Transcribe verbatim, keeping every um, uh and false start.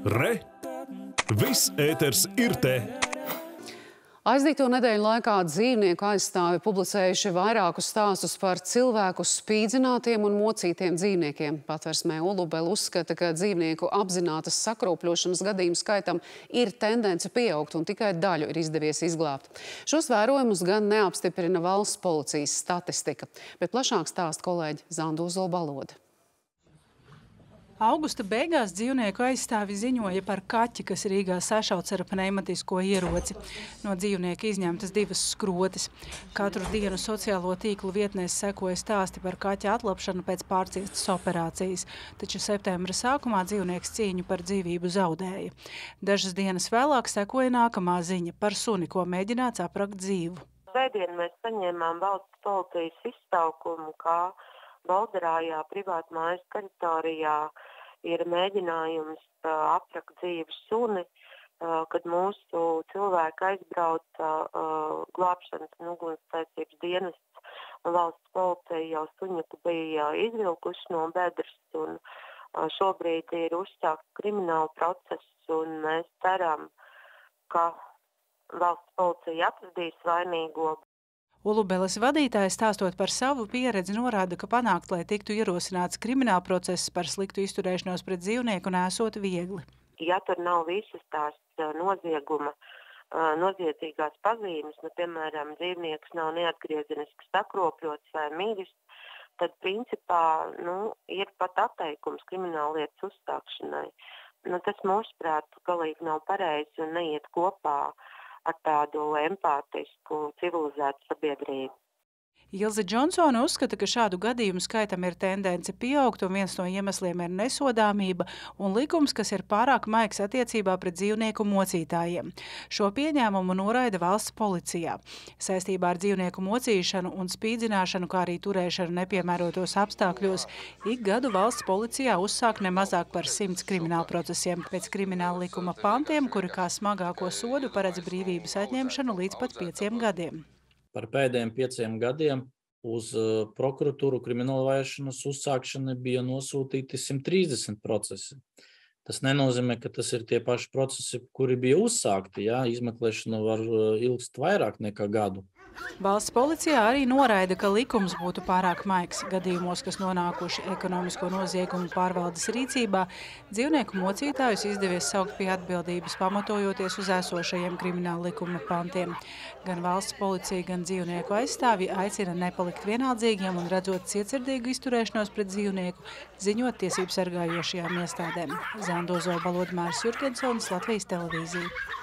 Re! Viss ēters ir te! Aizdīto nedēļu laikā dzīvnieku aizstāvi publicējuši vairākus stāstus par cilvēku spīdzinātiem un mocītiem dzīvniekiem. Patversmē Ulubele uzskata, ka dzīvnieku apzinātas sakrūpļošanas gadījumu skaitam ir tendence pieaugt un tikai daļu ir izdevies izglābt. Šos vērojumus gan neapstiprina valsts policijas statistika, bet plašāk stāsta kolēģi Zanda Uzola-Balode. Augusta beigās dzīvnieku aizstāvi ziņoja par kaķi, kas Rīgā sašauts ar pneimatisko ieroci. No dzīvnieka izņemtas divas skrotes. Katru dienu sociālo tīklu vietnēs sekoja stāsti par kaķa atlapšanu pēc pārciestas operācijas, taču septembra sākumā dzīvnieks cīņu par dzīvību zaudēja. Dažas dienas vēlāk sekoja nākamā ziņa par suni, ko mēģināts aprakt dzīvu. Svētdien mēs saņēmām valsts policijas izsaukumu, kā Balderājā privātmājas teritorijā ir mēģinājums uh, aprakt dzīvu suni, uh, kad mūsu cilvēki aizbrauca uh, glābšanas un ugunsdzēsības dienests un valsts policija jau suņuku bija izvilkuši no bedres un uh, šobrīd ir uzsākts krimināla process un mēs ceram, ka valsts policija atradīs vainīgo. Ulubeles vadītājs stāstot par savu pieredzi norāda, ka panākt, lai tiktu ierosināts krimināla process par sliktu izturēšanos pret dzīvnieku, nesot viegli. Ja tur nav visas tās nozieguma, noziedzīgās pazīmes, nu, piemēram, dzīvnieks nav neatgriezeniski sakropļots vai miris, tad principā nu, ir pat atteikums krimināllietas uzstākšanai. Nu, tas mūsuprāt galīgi nav pareizi un neiet kopā ar tādu empātisku, civilizētu sabiedrību. Ilze Džonsone uzskata, ka šādu gadījumu skaitam ir tendence pieaugt, un viens no iemesliem ir nesodāmība un likums, kas ir pārāk maigs attiecībā pret dzīvnieku mocītājiem. Šo pieņēmumu noraida valsts policijā. Saistībā ar dzīvnieku mocīšanu un spīdzināšanu, kā arī turēšanu nepiemērotos apstākļos, ik gadu valsts policijā uzsāk ne mazāk par simts krimināla procesiem pēc krimināla likuma pantiem, kuri kā smagāko sodu paredz brīvības atņemšanu līdz pat pieciem gadiem. Par pēdējiem pieciem gadiem uz uh, prokuratūru krimināla vajāšanas uzsākšana bija nosūtīti simt trīsdesmit procesi. Tas nenozīmē, ka tas ir tie paši procesi, kuri bija uzsākti. Jā, izmeklēšana var uh, ilgst vairāk nekā gadu. Valsts policijā arī noraida, ka likums būtu pārāk maigs. Gadījumos, kas nonākuši ekonomisko noziegumu pārvaldes rīcībā, dzīvnieku mocītājus izdevies saukt pie atbildības, pamatojoties uz esošajiem krimināla likuma pantiem. Gan valsts policija, gan dzīvnieku aizstāvji aicina nepalikt vienaldzīgiem un redzot cietsirdīgu izturēšanos pret dzīvnieku, ziņot tiesību sargājošajām iestādēm. Zanda Uzola-Balode, Māris Jurgensons, Latvijas televīzija.